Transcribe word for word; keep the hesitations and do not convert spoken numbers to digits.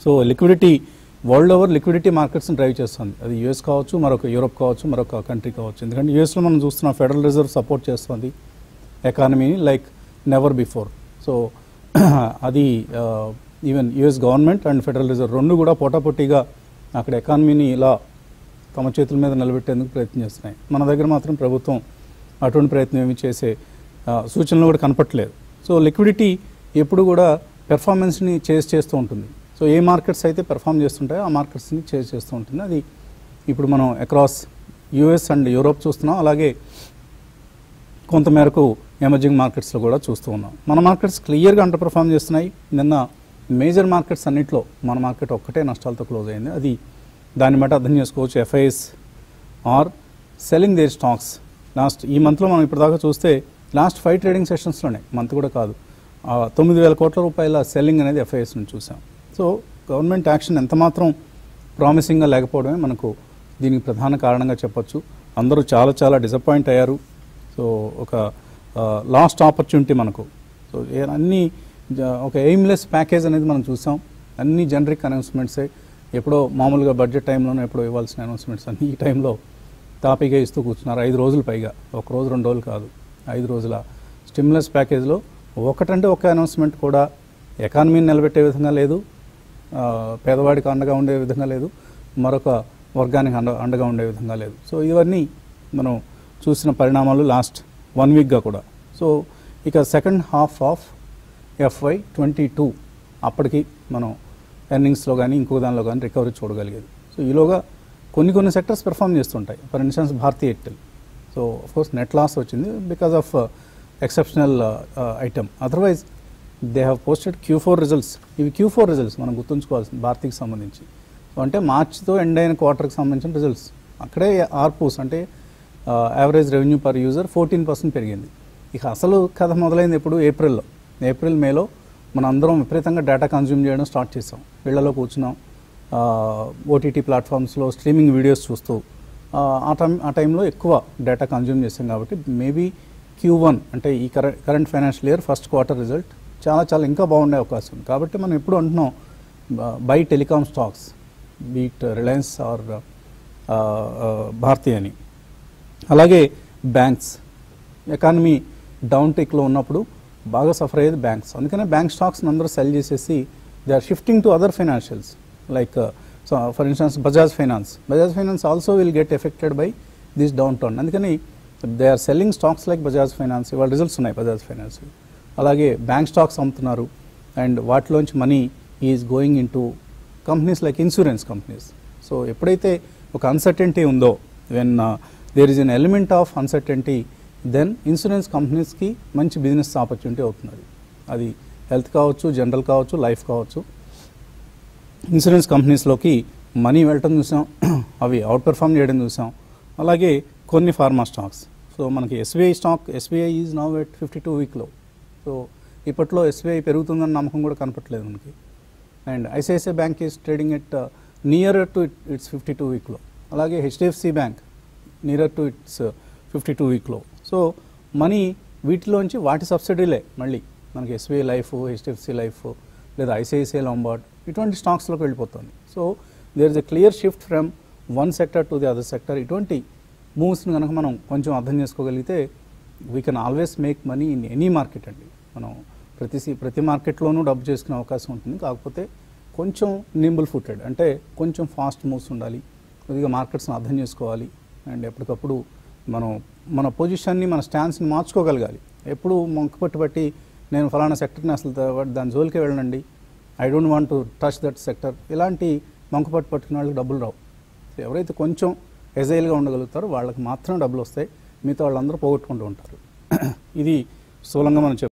So liquidity world over liquidity మార్కెట్స్ని drive చేస్తుంది. అది యూఎస్ కావచ్చు, మరొక యూరోప్ కావచ్చు, మరొక కంట్రీ కావచ్చు. ఎందుకంటే యూఎస్లో మనం చూస్తున్న ఫెడరల్ రిజర్వ్ సపోర్ట్ చేస్తుంది ఎకానమీని లైక్ నెవర్ బిఫోర్. సో అది even US government and federal reserve రెండు కూడా పోటాపోటీగా అక్కడ ఎకానమీని ఇలా తమ చేతుల మీద నిలబెట్టేందుకు ప్రయత్నం చేస్తున్నాయి. మన దగ్గర మాత్రం ప్రభుత్వం అటువంటి ప్రయత్నం ఏమి చేసే సూచనలు కూడా కనపట్లేదు. సో లిక్విడిటీ ఎప్పుడు కూడా పెర్ఫార్మెన్స్ని చేజ్ చేస్తూ ఉంటుంది. సో ఏ మార్కెట్స్ అయితే పెర్ఫామ్ చేస్తుంటాయో ఆ మార్కెట్స్ని చేజ్ చేస్తూ ఉంటుంది. అది ఇప్పుడు మనం అక్రాస్ యూఎస్ అండ్ యూరోప్ చూస్తున్నాం, అలాగే కొంతమేరకు ఎమర్జింగ్ మార్కెట్స్లో కూడా చూస్తూ ఉన్నాం. మన మార్కెట్స్ క్లియర్గా అండర్ పెర్ఫామ్ చేస్తున్నాయి. నిన్న మేజర్ మార్కెట్స్ అన్నింటిలో మన మార్కెట్ ఒక్కటే నష్టాలతో క్లోజ్ అయింది. అది దాన్ని బట్టి అర్థం చేసుకోవచ్చు FIs are selling their stocks. Last ఈ మంత్లో మనం ఇప్పటిదాకా చూస్తే లాస్ట్ ఫైవ్ ట్రేడింగ్ సెషన్స్లోనే, మంత్ కూడా కాదు, తొమ్మిది వేల కోట్ల రూపాయల సెల్లింగ్ అనేది ఎఫ్ఐఎస్ నుంచి చూసాం. సో గవర్నమెంట్ యాక్షన్ ఎంతమాత్రం ప్రామిసింగ్గా లేకపోవడమే మనకు దీనికి ప్రధాన కారణంగా చెప్పొచ్చు. అందరూ చాలా చాలా డిసప్పాయింట్ అయ్యారు. సో ఒక లాస్ట్ ఆపర్చునిటీ మనకు. సో అన్నీ ఒక ఎయిమ్లెస్ ప్యాకేజ్ అనేది మనం చూసాం. అన్ని జనరిక్ అనౌన్స్మెంట్సే, ఎప్పుడో మామూలుగా బడ్జెట్ టైంలోనే ఎప్పుడో ఇవ్వాల్సిన అనౌన్స్మెంట్స్ అన్ని ఈ టైంలో తాపీగా ఇస్తూ కూర్చున్నారు. ఐదు రోజులు పైగా, ఒక రోజు రెండు రోజులు కాదు, ఐదు రోజుల స్టిమ్యులస్ ప్యాకేజ్లో ఒకటంటే ఒక అనౌన్స్మెంట్ కూడా ఎకానమీని నిలబెట్టే విధంగా లేదు, పేదవాడికి అండగా ఉండే విధంగా లేదు, మరొక వర్గానికి అండ అండగా ఉండే విధంగా లేదు. సో ఇవన్నీ మనం చూసిన పరిణామాలు లాస్ట్ వన్ వీక్గా కూడా. సో ఇక second half of FY twenty two అప్పటికి మనం ఎర్నింగ్స్లో కానీ ఇంకో దానిలో కానీ రికవరీ చూడగలిగేది. సో ఈలోగా కొన్ని కొన్ని సెక్టర్స్ పెర్ఫామ్ చేస్తుంటాయి. For instance Bharti Airtel. So of course net loss వచ్చింది because of exceptional item. Otherwise they have posted Q four results. ఇవి క్యూ ఫోర్ రిజల్ట్స్ మనం గుర్తుంచుకోవాల్సింది భారతీకి సంబంధించి. సో అంటే మార్చితో ఎండ్ అయిన క్వార్టర్కి సంబంధించిన రిజల్ట్స్. అక్కడే ఆర్పూస్ అంటే average revenue per user fourteen percent పెరిగింది. ఇక అసలు కథ మొదలైంది ఎప్పుడు? ఏప్రిల్లో. ఏప్రిల్ మేలో మన అందరం విపరీతంగా డేటా కన్జ్యూమ్ చేయడం స్టార్ట్ చేసాం. ఇళ్లలో కూర్చున్నాం, ఓటీటీ ప్లాట్ఫామ్స్లో స్ట్రీమింగ్ వీడియోస్ చూస్తూ ఆ టైం ఆ టైంలో ఎక్కువ డేటా కన్జ్యూమ్ చేసాం. కాబట్టి మేబీ క్యూ వన్ అంటే ఈ current current financial year first quarter result చాలా చాలా ఇంకా బాగుండే అవకాశం ఉంది. కాబట్టి మనం ఎప్పుడు అంటున్నాం buy telecom stocks, beat Reliance or Bharti అని. అలాగే బ్యాంక్స్ ఎకానమీ డౌన్ టెక్లో ఉన్నప్పుడు బాగా సఫర్ అయ్యేది బ్యాంక్స్. అందుకనే బ్యాంక్ స్టాక్స్ని అందరూ సెల్ చేసేసి they are shifting to other financials like for instance Bajaj finance. Bajaj finance also will get affected by this downturn. అందుకని they are selling stocks like Bajaj finance. ఇవాళ results ఉన్నాయి Bajaj finance. అలాగే bank stocks అమ్ముతున్నారు and వాటిలోంచి money is going into companies like insurance companies. So ఎప్పుడైతే ఒక uncertainty ఉందో, when there is an element of uncertainty, then insurance కంపెనీస్కి మంచి బిజినెస్ ఆపర్చునిటీ అవుతున్నది. అది హెల్త్ కావచ్చు, జనరల్ కావచ్చు, లైఫ్ కావచ్చు. ఇన్సూరెన్స్ కంపెనీస్లోకి మనీ వెళ్ళటం చూసాం, అవి అవుట్ పెర్ఫామ్ చేయడం చూసాం. అలాగే కొన్ని ఫార్మా స్టాక్స్. సో మనకి SBI stock, SBI is now at fifty two వీక్లో. సో ఇప్పట్లో ఎస్బీఐ పెరుగుతుందన్న నమ్మకం కూడా కనపట్లేదు మనకి. And ICICI bank is trading at near to its fifty two వీక్లో. అలాగే HDFC bank near to its fifty two వీక్లో. సో మనీ వీటిలోంచి వాటి సబ్సిడీలే మళ్ళీ మనకి ఎస్బీఐ లైఫ్, హెచ్డిఎఫ్సి లైఫ్ లేదా ఐసిఐసిఐ లాంబార్డ్ ఇటువంటి స్టాక్స్లోకి వెళ్ళిపోతుంది. So there is a clear shift from one sector to the other sector. ఇటువంటి మూవ్స్ని కనుక మనం కొంచెం అర్థం చేసుకోగలిగితే we can always make money in any market అండి. మనం ప్రతి ప్రతి మార్కెట్లోనూ డబ్బు చేసుకునే అవకాశం ఉంటుంది. కాకపోతే కొంచెం నింబుల్ ఫుటెడ్ అంటే కొంచెం ఫాస్ట్ మూవ్స్ ఉండాలి, కొద్దిగా మార్కెట్స్ని అర్థం చేసుకోవాలి అండ్ ఎప్పటికప్పుడు మనం మన పొజిషన్ని, మన స్టాన్స్ని మార్చుకోగలగాలి. ఎప్పుడు మొంక పట్టు పట్టి నేను ఫలానా సెక్టర్ని అసలు దాని జోలికే వెళ్ళండి, I don't want to touch that sector, ఇలాంటి మొంక పట్టు పట్టుకునే వాళ్ళకి డబ్బులు రావు. ఎవరైతే కొంచెం ఎజైల్గా ఉండగలుగుతారో వాళ్ళకి మాత్రం డబ్బులు వస్తాయి, మిగతా వాళ్ళందరూ పోగొట్టుకుంటూ ఉంటారు. ఇది స్థూలంగా మనం చెప్